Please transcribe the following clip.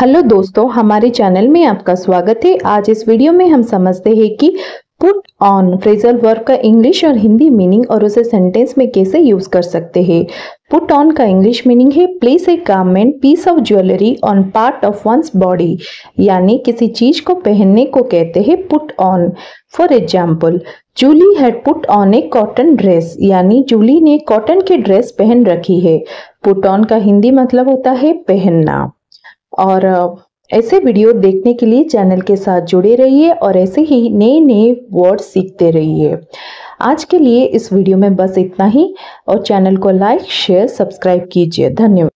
Hello दोस्तों, हमारे channel में आपका स्वागत है। आज इस वीडियो में हम समझते हैं कि पुट ऑन फ्रेजल वर्ब का इंग्लिश और हिंदी मीनिंग और उसे सेंटेंस में कैसे यूज कर सकते हैं। पुट ऑन का इंग्लिश मीनिंग है place a garment piece of jewellery on part of one's body, यानी किसी चीज को पहनने को कहते हैं put on. For example, Julie had put on a cotton dress, यानी जूली ने कॉटन की ड्रेस पहन रखी है। पुट ऑन का हिंदी मतलब होता है पहनना। और ऐसे वीडियो देखने के लिए चैनल के साथ जुड़े रहिए और ऐसे ही नए नए वर्ड सीखते रहिए। आज के लिए इस वीडियो में बस इतना ही और चैनल को लाइक शेयर सब्सक्राइब कीजिए। धन्यवाद।